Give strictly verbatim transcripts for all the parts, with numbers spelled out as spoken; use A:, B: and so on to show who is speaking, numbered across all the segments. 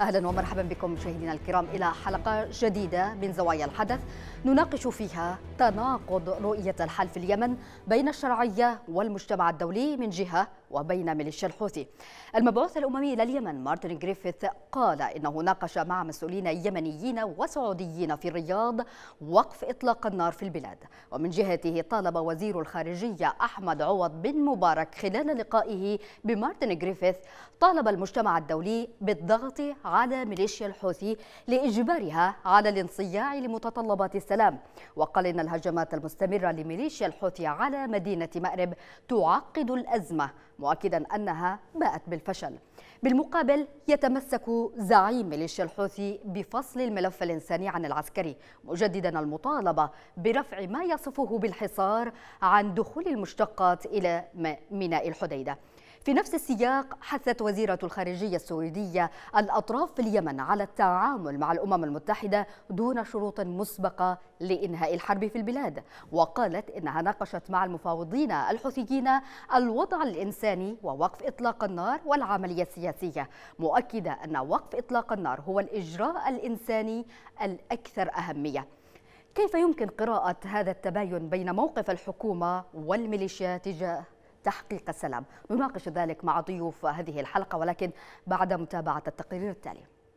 A: أهلا ومرحبا بكم مشاهدينا الكرام إلى حلقة جديدة من زوايا الحدث نناقش فيها تناقض رؤية الحل في اليمن بين الشرعية والمجتمع الدولي من جهة وبين ميليشيا الحوثي. المبعوث الأممي لليمن مارتن غريفيث قال إنه ناقش مع مسؤولين يمنيين وسعوديين في الرياض وقف إطلاق النار في البلاد. ومن جهته طالب وزير الخارجية أحمد عوض بن مبارك خلال لقائه بمارتن غريفيث طالب المجتمع الدولي بالضغط على ميليشيا الحوثي لإجبارها على الانصياع لمتطلبات السلام. وقال إن الهجمات المستمرة لميليشيا الحوثي على مدينة مأرب تعقد الأزمة، مؤكدا أنها باءت بالفشل. بالمقابل يتمسك زعيم ميليشيا الحوثي بفصل الملف الإنساني عن العسكري، مجددا المطالبة برفع ما يصفه بالحصار عن دخول المشتقات إلى ميناء الحديدة. في نفس السياق حثت وزيرة الخارجية السويدية الأطراف في اليمن على التعامل مع الأمم المتحدة دون شروط مسبقة لإنهاء الحرب في البلاد، وقالت إنها ناقشت مع المفاوضين الحوثيين الوضع الإنساني ووقف إطلاق النار والعملية السياسية، مؤكدة أن وقف إطلاق النار هو الإجراء الإنساني الأكثر أهمية. كيف يمكن قراءة هذا التباين بين موقف الحكومة والميليشيا تجاه تحقيق السلام؟ نناقش ذلك مع ضيوف هذه الحلقة، ولكن بعد متابعة التقرير التالي.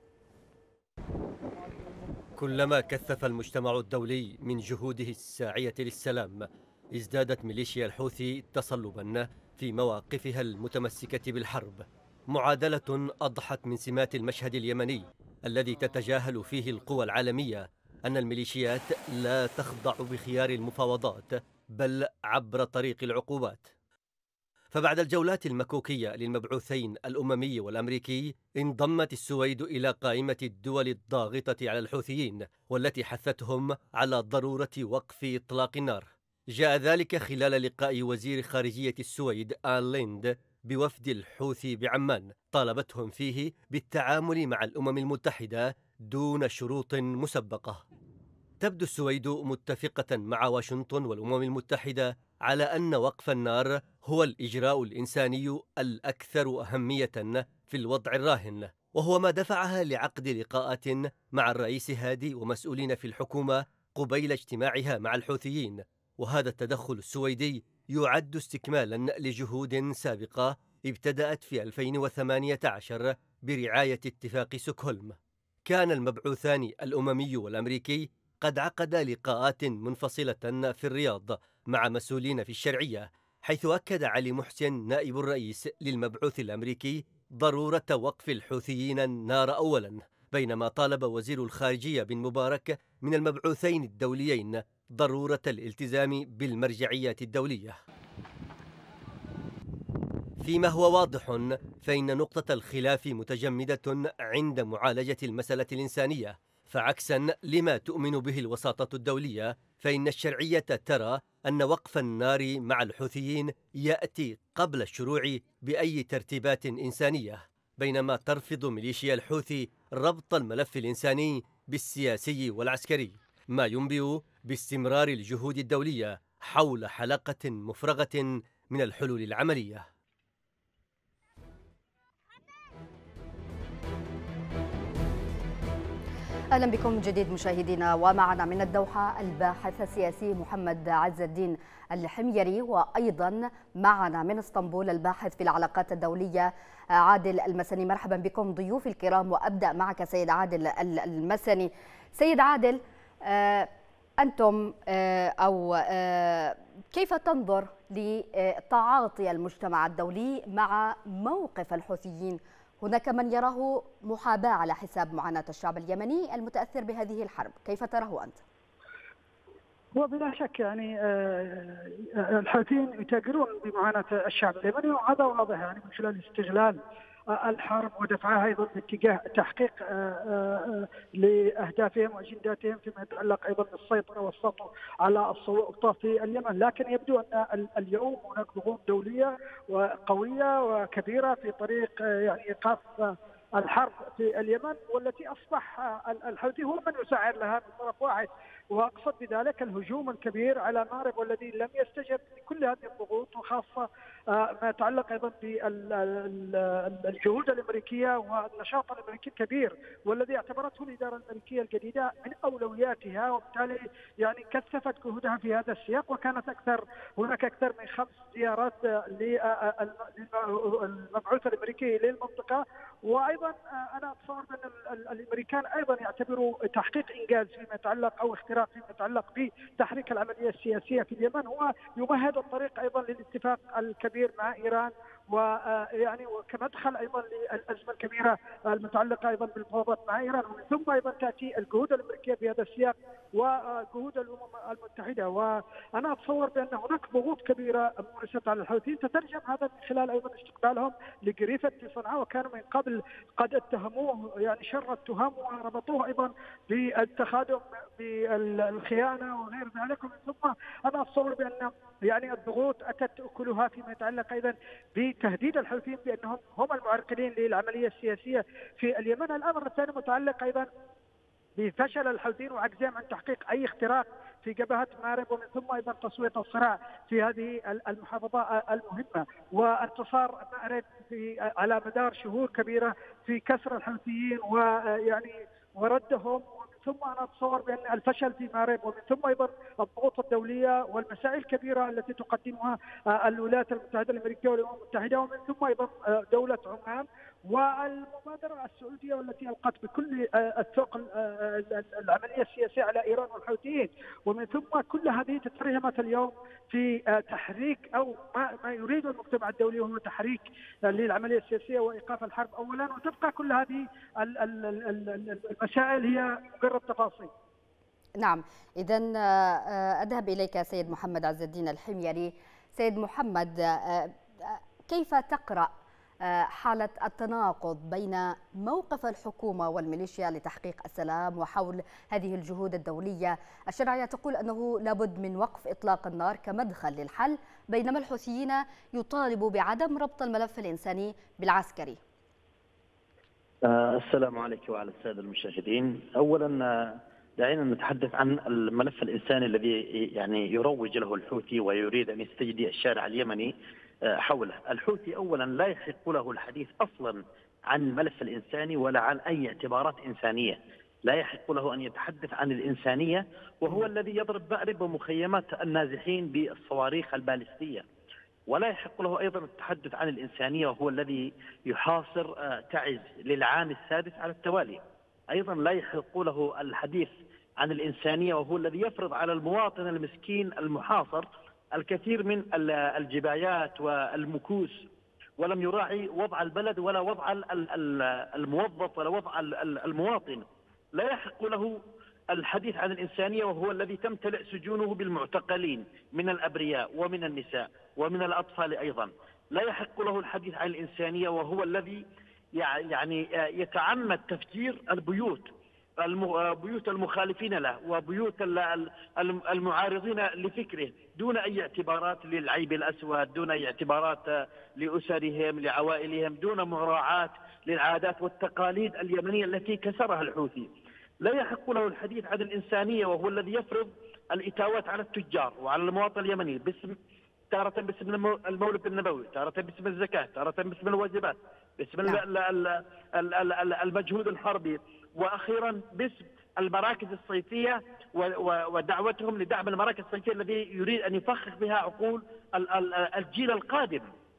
B: كلما كثف المجتمع الدولي من جهوده الساعية للسلام، ازدادت ميليشيا الحوثي تصلبا في مواقفها المتمسكة بالحرب. معادلة أضحت من سمات المشهد اليمني الذي تتجاهل فيه القوى العالمية أن الميليشيات لا تخضع بخيار المفاوضات بل عبر طريق العقوبات. فبعد الجولات المكوكية للمبعوثين الأممي والأمريكي، انضمت السويد إلى قائمة الدول الضاغطة على الحوثيين والتي حثتهم على ضرورة وقف إطلاق النار. جاء ذلك خلال لقاء وزير خارجية السويد آن ليند بوفد الحوثي بعمان، طالبتهم فيه بالتعامل مع الأمم المتحدة دون شروط مسبقة. تبدو السويد متفقة مع واشنطن والأمم المتحدة على أن وقف النار هو الإجراء الإنساني الأكثر أهمية في الوضع الراهن، وهو ما دفعها لعقد لقاءات مع الرئيس هادي ومسؤولين في الحكومة قبيل اجتماعها مع الحوثيين. وهذا التدخل السويدي يعد استكمالا لجهود سابقة ابتدأت في ألفين وثمانية عشر برعاية اتفاق ستوكهولم. كان المبعوثان الأممي والأمريكي قد عقد لقاءات منفصلة في الرياض مع مسؤولين في الشرعية، حيث أكد علي محسن نائب الرئيس للمبعوث الأمريكي ضرورة وقف الحوثيين النار أولا، بينما طالب وزير الخارجية بن مبارك من المبعوثين الدوليين ضرورة الالتزام بالمرجعيات الدولية. فيما هو واضح فإن نقطة الخلاف متجمدة عند معالجة المسألة الإنسانية، فعكسا لما تؤمن به الوساطة الدولية، فإن الشرعية ترى أن وقف النار مع الحوثيين يأتي قبل الشروع بأي ترتيبات إنسانية، بينما ترفض ميليشيا الحوثي ربط الملف الإنساني بالسياسي والعسكري، ما ينبئ باستمرار الجهود الدولية حول حلقة مفرغة من الحلول العملية.
A: أهلا بكم من جديد مشاهدينا، ومعنا من الدوحة الباحث السياسي محمد عز الدين الحميري، وأيضا معنا من اسطنبول الباحث في العلاقات الدولية عادل المسني. مرحبا بكم ضيوف الكرام، وأبدأ معك سيد عادل المسني. سيد عادل، أنتم أو كيف تنظر لتعاطي المجتمع الدولي مع موقف الحوثيين؟ هناك من يراه محاباة على حساب معاناة الشعب اليمني المتأثر بهذه الحرب، كيف تراه أنت؟
C: وبلا شك يعني الحوثيين يتاجرون بمعاناة الشعب اليمني، وهذا واضح يعني من خلال استغلال الحرب ودفعها ايضا باتجاه تحقيق لاهدافهم واجنداتهم فيما يتعلق ايضا بالسيطره والسطو على السلطه في اليمن. لكن يبدو ان اليوم هناك ضغوط دوليه وقويه وكبيره في طريق يعني ايقاف الحرب في اليمن، والتي اصبح الحوثي هو من يسعر لها من طرف واحد. وأقصد بذلك الهجوم الكبير على مارب والذي لم يستجب لكل هذه الضغوط، وخاصة ما يتعلق أيضا بالجهود الأمريكية والنشاط الأمريكي الكبير، والذي اعتبرته الإدارة الأمريكية الجديدة من أولوياتها، وبالتالي يعني كثفت جهودها في هذا السياق. وكانت أكثر هناك أكثر من خمس زيارات للمبعوث الأمريكي للمنطقة. وأيضا أنا أتصور أن الأمريكان أيضا يعتبروا تحقيق إنجاز فيما يتعلق أو اختراق فيما يتعلق بتحريك العملية السياسية في اليمن هو يمهد الطريق أيضا للاتفاق الكبير مع إيران، ويعني وكمدخل ايضا للازمه الكبيره المتعلقه ايضا بالمفاوضات مع ايران. ومن ثم ايضا تاتي الجهود الامريكيه في هذا السياق وجهود الامم المتحده. وانا اتصور بان هناك ضغوط كبيره مورست على الحوثيين تترجم هذا من خلال ايضا استقبالهم لجريفه في صنعاء، وكانوا من قبل قد اتهموه يعني شر التهم وربطوه ايضا بالتخادم بالخيانه وغير ذلك. ومن ثم انا اتصور بان يعني الضغوط اتت اكلها فيما يتعلق ايضا بتهديد الحوثيين بانهم هم المعرقلين للعمليه السياسيه في اليمن. الامر الثاني متعلق ايضا بفشل الحوثيين وعجزهم عن تحقيق اي اختراق في جبهه مارب، ومن ثم ايضا تصويه الصراع في هذه المحافظه المهمه، وانتصار مارب في على مدار شهور كبيره في كسر الحوثيين ويعني وردهم. ثم انا اتصور بان الفشل في مارب، ومن ثم ايضا الضغوط الدوليه والمسائل الكبيره التي تقدمها الولايات المتحده الامريكيه والامم المتحده، ومن ثم ايضا دوله عمان والمبادره السعوديه والتي القت بكل الثقل العمليه السياسيه على ايران والحوثيين. ومن ثم كل هذه تترجمت اليوم في تحريك او ما يريد المجتمع الدولي وهو تحريك للعمليه السياسيه وايقاف الحرب اولا، وتبقى كل هذه المسائل هي مجرد تفاصيل.
A: نعم، إذا أذهب إليك سيد محمد عز الدين الحميري. سيد محمد، كيف تقرأ حالة التناقض بين موقف الحكومة والميليشيا لتحقيق السلام وحول هذه الجهود الدولية؟ الشرعية تقول أنه لابد من وقف إطلاق النار كمدخل للحل، بينما الحوثيين يطالبوا بعدم ربط الملف الإنساني بالعسكري.
D: السلام عليكم وعلى السادة المشاهدين. أولا دعينا نتحدث عن الملف الإنساني الذي يعني يروج له الحوثي ويريد أن يستجدي الشارع اليمني حوله. الحوثي أولا لا يحق له الحديث أصلا عن الملف الإنساني ولا عن أي اعتبارات إنسانية. لا يحق له أن يتحدث عن الإنسانية، وهو الذي يضرب مأرب ومخيمات النازحين بالصواريخ البالستية. ولا يحق له أيضا التحدث عن الإنسانية، وهو الذي يحاصر تعز للعام السادس على التوالي. أيضا لا يحق له الحديث عن الإنسانية، وهو الذي يفرض على المواطن المسكين المحاصر الكثير من الجبايات والمكوس، ولم يراعي وضع البلد ولا وضع الموظف ولا وضع المواطن. لا يحق له الحديث عن الإنسانية، وهو الذي تمتلئ سجونه بالمعتقلين من الأبرياء ومن النساء ومن الأطفال أيضا. لا يحق له الحديث عن الإنسانية، وهو الذي يعني يتعمد تفجير البيوت بيوت المخالفين له وبيوت المعارضين لفكره دون أي اعتبارات للعيب الأسود، دون أي اعتبارات لأسرهم لعوائلهم، دون مراعاة للعادات والتقاليد اليمنية التي كسرها الحوثي. لا يحق له الحديث عن الإنسانية، وهو الذي يفرض الإتاوات على التجار وعلى المواطن اليمني باسم تارة باسم المولد النبوي، تارة باسم الزكاة، تارة باسم الواجبات، باسم المجهود الحربي، وأخيرا باسم المراكز الصيفية ودعوتهم لدعم المراكز الصيفية الذي يريد أن يفخخ بها عقول الجيل القادم.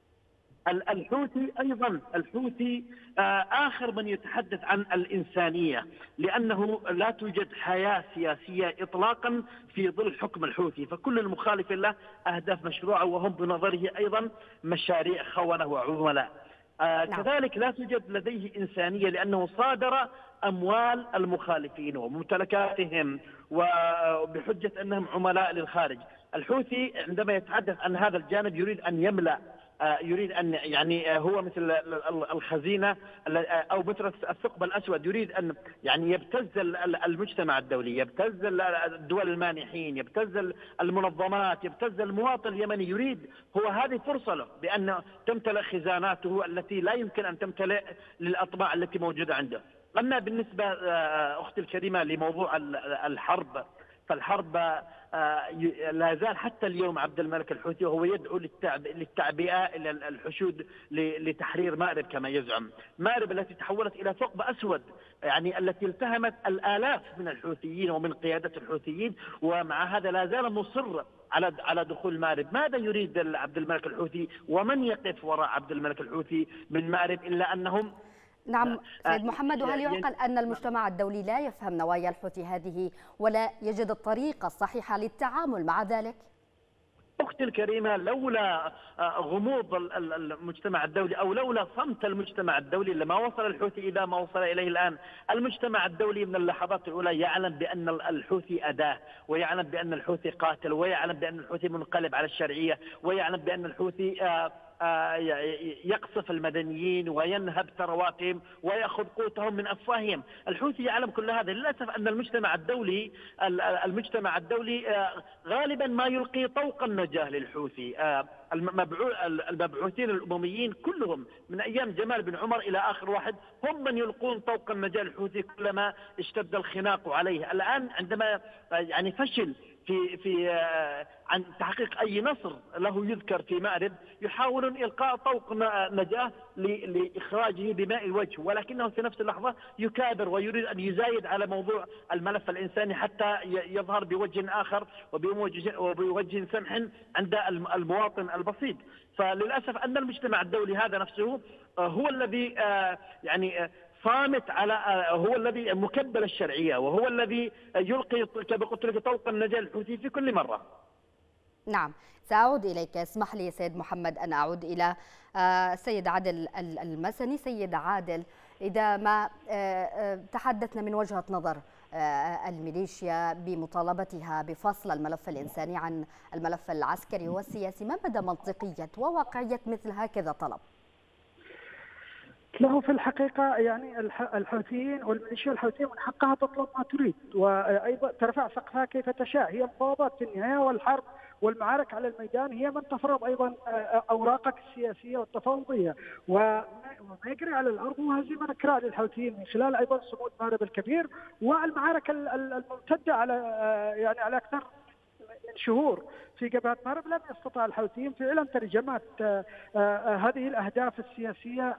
D: الحوثي أيضا الحوثي آخر من يتحدث عن الإنسانية، لأنه لا توجد حياة سياسية إطلاقا في ظل حكم الحوثي، فكل المخالف له أهداف مشروعة وهم بنظره أيضا مشاريع خونة وعملاء. آه كذلك لا توجد لديه إنسانية، لأنه صادر أموال المخالفين وممتلكاتهم وبحجة أنهم عملاء للخارج. الحوثي عندما يتحدث عن هذا الجانب يريد أن يملأ، آه يريد أن يعني هو مثل الخزينة أو مثل الثقب الأسود، يريد أن يعني يبتز المجتمع الدولي، يبتز الدول المانحين، يبتز المنظمات، يبتز المواطن اليمني. يريد هو هذه فرصة له بأن تمتلئ خزاناته التي لا يمكن أن تمتلئ للأطماع التي موجودة عنده. أما بالنسبة أختي الكريمة لموضوع الحرب، فالحرب لا زال حتى اليوم عبد الملك الحوثي وهو يدعو للتعبئة إلى الحشود لتحرير مأرب كما يزعم. مأرب التي تحولت إلى ثقب أسود، يعني التي التهمت الآلاف من الحوثيين ومن قيادة الحوثيين، ومع هذا لا زال مصر على على دخول مأرب. ماذا يريد عبد الملك الحوثي ومن يقف وراء عبد الملك الحوثي من مأرب إلا أنهم؟
A: نعم سيد محمد، وهل يعقل أن المجتمع الدولي لا يفهم نوايا الحوثي هذه ولا يجد الطريقة الصحيحة للتعامل مع ذلك؟
D: أختي الكريمة، لولا غموض المجتمع الدولي أو لولا صمت المجتمع الدولي لما وصل الحوثي إلى ما وصل إليه الآن. المجتمع الدولي من اللحظات الأولى يعلم بأن الحوثي أداة، ويعلم بأن الحوثي قاتل، ويعلم بأن الحوثي منقلب على الشرعية، ويعلم بأن الحوثي يقصف المدنيين وينهب ثرواتهم ويأخذ قوتهم من أفواههم. الحوثي يعلم كل هذا. للأسف أن المجتمع الدولي المجتمع الدولي غالبا ما يلقي طوق النجاة للحوثي. المبعوثين الأمميين كلهم من أيام جمال بن عمر إلى آخر واحد هم من يلقون طوق النجاة للحوثي كلما اشتد الخناق عليه. الآن عندما يعني فشل في في عن تحقيق أي نصر له يذكر في مأرب، يحاولون إلقاء طوق نجاة لإخراجه بماء الوجه، ولكنه في نفس اللحظة يكابر ويريد أن يزايد على موضوع الملف الإنساني حتى يظهر بوجه آخر وبوجه سمح عند المواطن البسيط. فللأسف أن المجتمع الدولي هذا نفسه هو الذي يعني صامت على هو الذي مكبل الشرعية، وهو الذي يلقي كما قلت لك طوق النجاة للحوثي في كل مرة.
A: نعم، سأعود إليك. اسمح لي سيد محمد أن أعود إلى سيد عادل المسني. سيد عادل، إذا ما تحدثنا من وجهة نظر الميليشيا بمطالبتها بفصل الملف الإنساني عن الملف العسكري والسياسي، ما مدى منطقية وواقعية مثل هكذا طلب؟
C: له في الحقيقة يعني الحوثيين والميليشيا الحوثية من حقها تطلب ما تريد، وأيضا ترفع سقفها كيف تشاء. هي مفاوضات في النهاية، والحرب والمعارك على الميدان هي من تفرض أيضا أوراقك السياسية والتفاوضية، وما يجري على الأرض هو هزيمة نكراء للحوثيين من خلال أيضا صمود مأرب الكبير والمعارك الممتدة على يعني على أكثر من شهور في جبهة مأرب. لم يستطع الحوثيين فعلا ترجمة هذه الأهداف السياسية،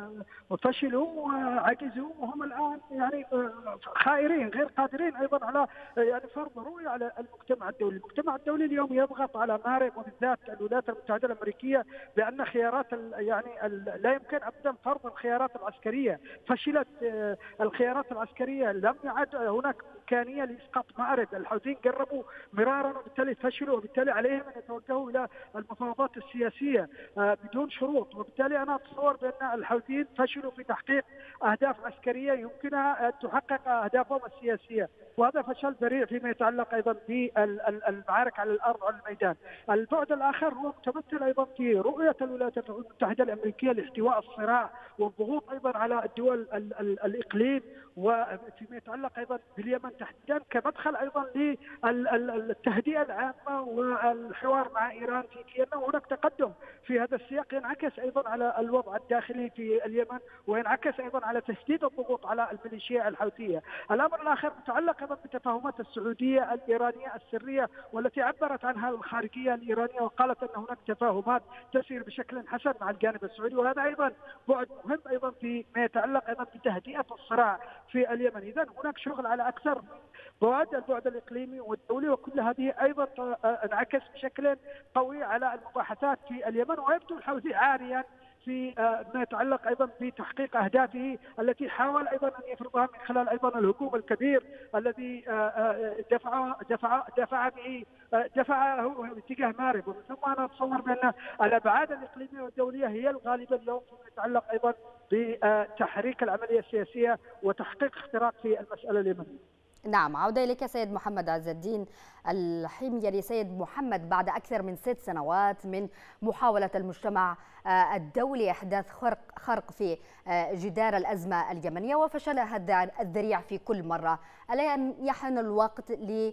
C: وفشلوا وعجزوا، وهم الآن يعني خائرين غير قادرين أيضا على يعني فرض رؤية على المجتمع الدولي. المجتمع الدولي اليوم يضغط على مأرب وبالذات الولايات المتحدة الأمرريكية بأن خيارات يعني لا يمكن أبدا فرض الخيارات العسكرية. فشلت الخيارات العسكرية، لم يعد هناك إمكانية لإسقاط مأرب. الحوثيين جربوا مرارا وبالتالي فشلوا، وبالتالي عليهم أن يتوجهوا إلى المفاوضات السياسية بدون شروط. وبالتالي أنا أتصور بأن الحوثيين فشلوا في تحقيق أهداف عسكرية يمكنها أن تحقق أهدافهم السياسية، وهذا فشل ذريع فيما يتعلق أيضا بالمعارك على الأرض وعلى الميدان. البعد الآخر هو متمثل أيضا في رؤية الولايات المتحدة الأمريكية لاحتواء الصراع والضغوط أيضا على الدول الإقليم، وفيما يتعلق أيضا باليمن تحديدا كمدخل أيضا للتهدئة العامة والحوار مع إيران في كينا. وهناك تقدم في هذا السياق ينعكس أيضا على الوضع الداخلي في اليمن، وينعكس أيضا على تشديد الضغوط على الميليشيا الحوثية. الأمر الآخر متعلق أيضا بالتفاهمات السعودية الإيرانية السرية، والتي عبرت عنها الخارجية الإيرانية وقالت أن هناك تفاهمات تسير بشكل حسن مع الجانب السعودي، وهذا أيضا بعد مهم أيضا فيما يتعلق أيضا بتهدئة الصراع في اليمن. إذن هناك شغل على أكثر بعد البعد الإقليمي والدولي، وكل هذه أيضا انعكس بشكل قوي على المباحثات في اليمن. ويبدو الحوثي عاريا في ما يتعلق ايضا بتحقيق اهدافه التي حاول ايضا ان يفرضها من خلال ايضا الهجوم الكبير الذي دفع دفع دفع به دفعه اتجاه مأرب. ومن ثم انا اتصور بان الابعاد الاقليميه والدوليه هي الغالبه اليوم فيما يتعلق ايضا بتحريك العمليه السياسيه وتحقيق اختراق في المساله اليمنيه.
A: نعم، عودة إليك سيد محمد عز الدين الحميري. سيد محمد، بعد أكثر من ست سنوات من محاولة المجتمع الدولي إحداث خرق خرق في جدار الأزمة اليمنية وفشلها الذريع في كل مرة، ألا يحن الوقت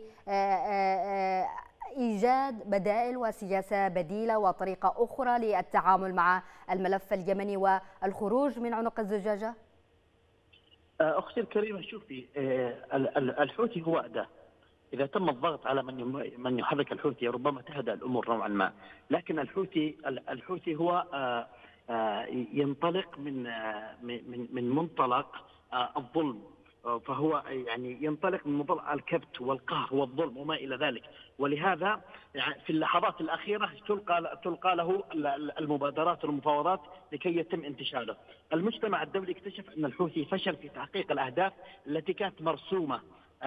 A: لإيجاد بدائل وسياسة بديلة وطريقة أخرى للتعامل مع الملف اليمني والخروج من عنق الزجاجة؟
D: أختي الكريمة، شوفي، الحوثي هو أداة، إذا تم الضغط على من من يحرك الحوثي ربما تهدأ الأمور نوعا ما، لكن الحوثي الحوثي هو ينطلق من من من منطلق الظلم، فهو يعني ينطلق من منطلق الكبت والقهر والظلم وما إلى ذلك، ولهذا يعني في اللحظات الأخيرة تلقى تلقى له المبادرات والمفاوضات لكي يتم انتشاله. المجتمع الدولي اكتشف أن الحوثي فشل في تحقيق الأهداف التي كانت مرسومة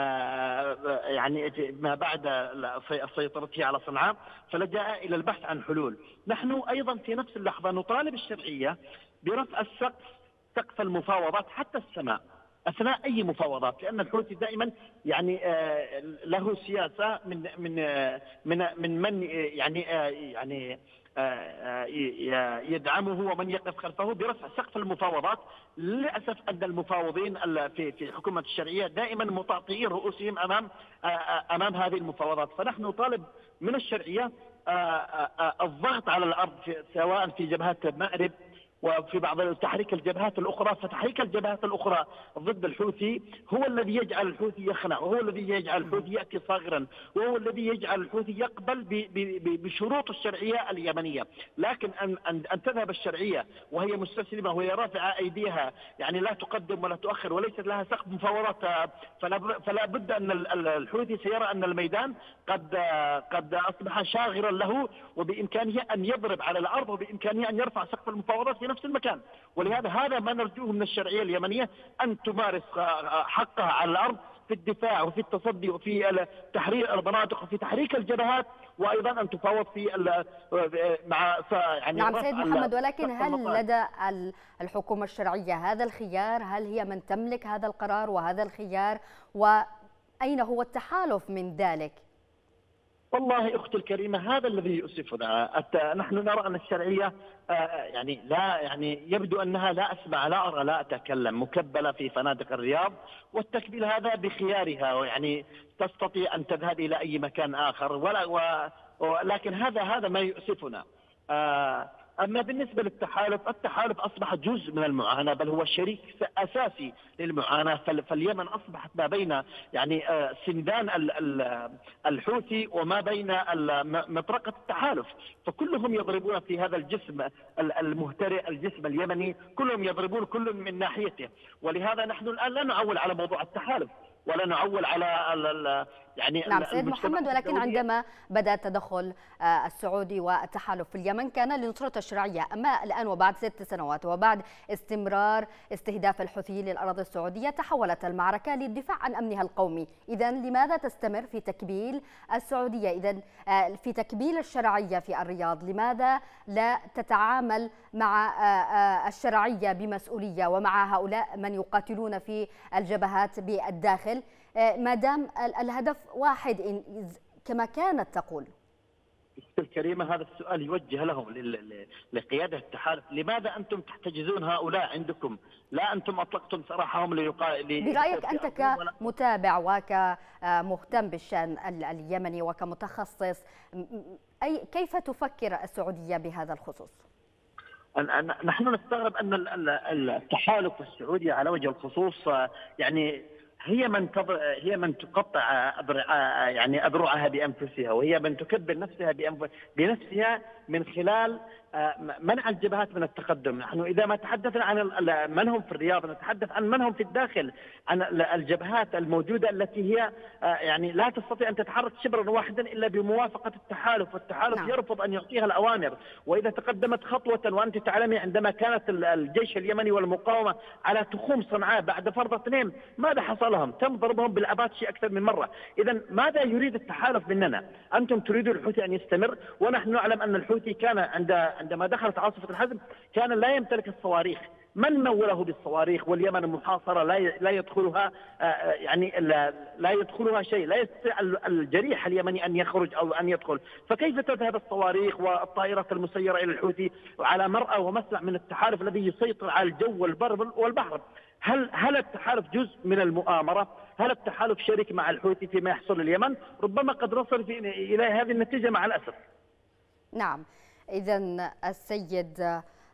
D: يعني ما بعد سيطرته على صنعاء، فلجأ إلى البحث عن حلول. نحن أيضا في نفس اللحظة نطالب الشرعية برفع السقف، سقف المفاوضات حتى السماء أثناء أي مفاوضات، لأن الحوثي دائما يعني له سياسة من من من من من يعني يعني يدعمه ومن يقف خلفه برفع سقف المفاوضات. للأسف أن المفاوضين في في حكومة الشرعية دائما مطاطئي رؤوسهم أمام أمام هذه المفاوضات، فنحن نطالب من الشرعية الضغط على الأرض سواء في جبهات مأرب وفي بعض تحريك الجبهات الأخرى، فتحريك الجبهات الأخرى ضد الحوثي هو الذي يجعل الحوثي يخنع، وهو الذي يجعل الحوثي يأتي صاغرا، وهو الذي يجعل الحوثي يقبل بشروط الشرعية اليمنية. لكن أن أن تذهب الشرعية وهي مستسلمة وهي رافعة أيديها، يعني لا تقدم ولا تؤخر وليست لها سقف مفاوضات، فلا فلا بد أن الحوثي سيرى أن الميدان قد قد أصبح شاغرا له، وبإمكانه أن يضرب على الأرض، وبإمكانه أن يرفع سقف المفاوضات في نفس المكان. ولهذا هذا ما نرجوه من الشرعية اليمنية، أن تمارس حقها على الأرض في الدفاع وفي التصدي وفي تحرير المناطق وفي تحريك الجبهات، وأيضا أن تفاوض في مع يعني
A: نعم سيد محمد، ولكن هل لدى الحكومة الشرعية هذا الخيار؟ هل هي من تملك هذا القرار وهذا الخيار؟ وأين هو التحالف من ذلك؟
D: والله أختي الكريمة هذا الذي يؤسفنا. نحن نرى أن الشرعية يعني لا يعني يبدو أنها لا أسمع لا أرى لا أتكلم، مكبلة في فنادق الرياض، والتكبيل هذا بخيارها، يعني تستطيع أن تذهب إلى أي مكان آخر، ولا ولكن هذا هذا ما يؤسفنا. أما بالنسبة للتحالف، التحالف أصبح جزء من المعاناة، بل هو شريك أساسي للمعاناة. فاليمن أصبحت ما بين يعني سندان الحوثي وما بين مطرقة التحالف، فكلهم يضربون في هذا الجسم المهترئ، الجسم اليمني، كلهم يضربون كل من ناحيته. ولهذا نحن الآن لا نعول على موضوع التحالف ولا نعول على يعني
A: نعم سيد محمد، ولكن عندما بدأ التدخل السعودي والتحالف في اليمن كان لنصرة الشرعية، أما الآن وبعد ست سنوات وبعد استمرار استهداف الحوثيين للأراضي السعودية تحولت المعركة للدفاع عن أمنها القومي. إذا لماذا تستمر في تكبيل السعودية؟ إذا في تكبيل الشرعية في الرياض، لماذا لا تتعامل مع الشرعية بمسؤولية ومع هؤلاء من يقاتلون في الجبهات بالداخل ما دام الهدف واحد كما كانت تقول؟
D: الكريمة هذا السؤال يوجه لهم لقيادة التحالف، لماذا أنتم تحتجزون هؤلاء عندكم؟ لا أنتم أطلقتم سراحهم ليقا...
A: برأيك أنت كمتابع وكمهتم بالشأن اليمني وكمتخصص، أي كيف تفكر السعودية بهذا الخصوص؟
D: نحن نستغرب أن التحالف السعودي على وجه الخصوص يعني هي من هي من تقطع يعني أذرعها بأنفسها، وهي من تكبر نفسها بنفسها من خلال منع الجبهات من التقدم. نحن إذا ما تحدثنا عن من هم في الرياض نتحدث عن من هم في الداخل، عن الجبهات الموجودة التي هي يعني لا تستطيع أن تتحرك شبرا واحدا إلا بموافقة التحالف، والتحالف نعم. يرفض أن يعطيها الأوامر. وإذا تقدمت خطوة، وأنت تعلمي عندما كانت الجيش اليمني والمقاومة على تخوم صنعاء بعد فرض اثنين ماذا حصل لهم؟ تم ضربهم بالأباتشي أكثر من مرة. إذا ماذا يريد التحالف مننا؟ أنتم تريدون الحوثي أن يستمر، ونحن نعلم أن الحوثي كان عند عندما دخلت عاصفة الحزم كان لا يمتلك الصواريخ. من موله بالصواريخ؟ واليمن محاصرة لا لا يدخلها يعني لا يدخلها شيء، لا يستطيع الجريح اليمني أن يخرج أو أن يدخل، فكيف تذهب الصواريخ والطائرات المسيرة إلى الحوثي على مرأى ومسمع من التحالف الذي يسيطر على الجو والبر والبحر؟ هل هل التحالف جزء من المؤامرة؟ هل التحالف شريك مع الحوثي فيما يحصل اليمن؟ ربما قد نصل إلى هذه النتيجة مع الأسف.
A: نعم، إذا السيد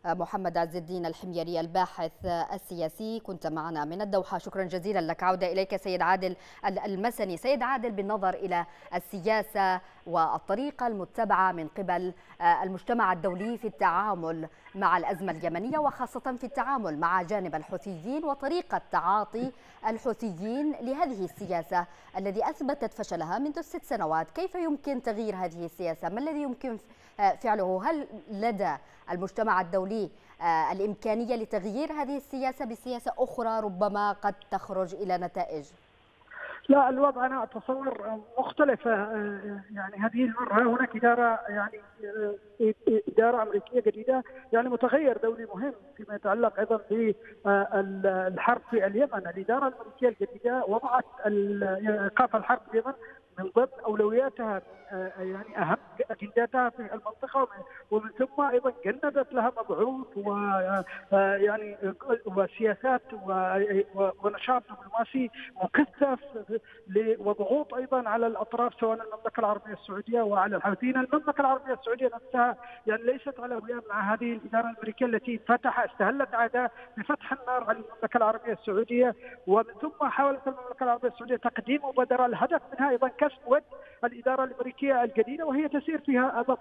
A: محمد عز الدين الحميري الباحث السياسي، كنت معنا من الدوحة. شكرا جزيلا لك. عودة إليك سيد عادل المسني. سيد عادل، بالنظر إلى السياسة والطريقة المتبعة من قبل المجتمع الدولي في التعامل مع الأزمة اليمنية، وخاصة في التعامل مع جانب الحوثيين وطريقة تعاطي الحوثيين لهذه السياسة الذي أثبتت فشلها منذ ست سنوات، كيف يمكن تغيير هذه السياسة؟ ما الذي يمكن فعله؟ هل لدى المجتمع الدولي الإمكانية لتغيير هذه السياسة بسياسة أخرى ربما قد تخرج إلى نتائج؟
C: لا، الوضع أنا أتصور مختلف. يعني هذه المرة هناك إدارة، يعني إدارة أمريكية جديدة، يعني متغير دولي مهم فيما يتعلق أيضا بالحرب في اليمن. الإدارة الأمريكية الجديدة وضعت إيقاف الحرب في اليمن من ضمن أولوياتها، يعني أهم أجنداتها في المنطقة، ومن ثم أيضا جندت لها مبعوث ويعني وسياسات ونشاط دبلوماسي مكثف وضغوط أيضا على الأطراف، سواء المملكة العربية السعودية وعلى الحوثيين. المملكة العربية السعودية نفسها يعني ليست على ويان مع هذه الإدارة الأمريكية التي فتح استهلت عادة بفتح النار على المملكة العربية السعودية، ومن ثم حاولت المملكة العربية السعودية تقديم مبادرة الهدف منها أيضا كسب ود الإدارة الأمريكية الجديدة، وهي تسير في هذا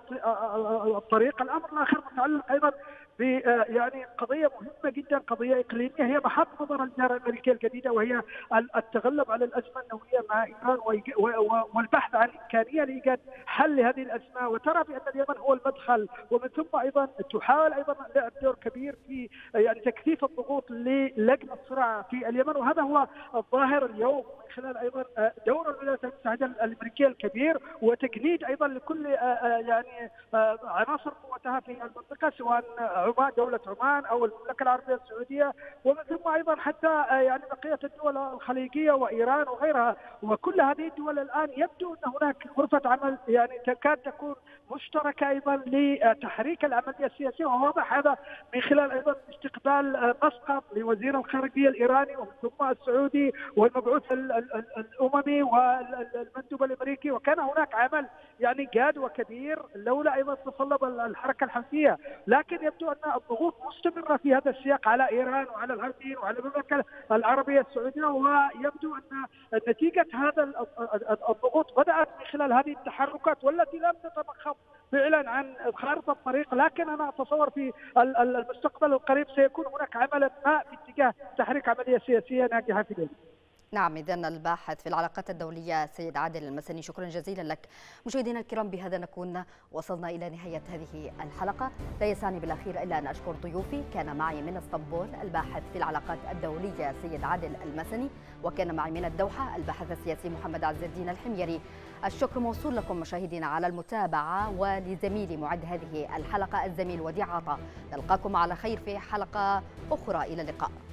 C: الطريق. الأمر الآخر متعلق أيضا ب يعني قضية مهمة جدا، قضية إقليمية هي محط نظر الإدارة الأمريكية الجديدة، وهي التغلب على الأزمة النووية مع إيران والبحث عن إمكانية لإيجاد حل لهذه الأزمة، وترى بأن اليمن هو المدخل، ومن ثم أيضا تحاول أيضا لعب دور كبير في يعني تكثيف الضغوط للجم الصراع في اليمن. وهذا هو الظاهر اليوم من خلال أيضا دور الولايات المتحدة الأمريكية الكبير، وتجنيد أيضا لكل يعني عناصر قوتها في المنطقة، سواء عمان دولة عمان أو المملكة العربية السعودية، ومن ثم أيضا حتى يعني بقية الدول الخليجية وإيران وغيرها. وكل هذه الدول الآن يبدو أن هناك غرفة عمل يعني تكاد تكون مشتركة أيضا لتحريك العملية السياسية، وواضح هذا من خلال أيضا استقبال مسقط لوزير الخارجية الإيراني ومن ثم السعودي والمبعوث الأممي والمندوب الأمريكي. وكان هناك عمل يعني جاد وكبير لولا أيضا تصلب الحركة الحوثية، لكن يبدو أن الضغوط مستمرة في هذا السياق على إيران وعلى الحوثيين وعلى المملكة العربية السعودية، ويبدو أن نتيجة هذا الضغوط بدأت من خلال هذه التحركات والتي لم تتمخض فعلا عن خارطة الطريق. لكن أنا أتصور في المستقبل القريب سيكون هناك عمل ما في اتجاه تحريك عملية سياسية ناجحة في اليمن.
A: نعم، إذن الباحث في العلاقات الدولية سيد عادل المسني، شكرا جزيلا لك. مشاهدينا الكرام، بهذا نكون وصلنا إلى نهاية هذه الحلقة. لا يسعني بالأخير إلا أن أشكر ضيوفي. كان معي من اسطنبول الباحث في العلاقات الدولية سيد عادل المسني، وكان معي من الدوحة الباحث السياسي محمد عز الدين الحميري. الشكر موصول لكم مشاهدينا على المتابعة، ولزميلي معد هذه الحلقة الزميل وديع عطا. نلقاكم على خير في حلقة أخرى. إلى اللقاء.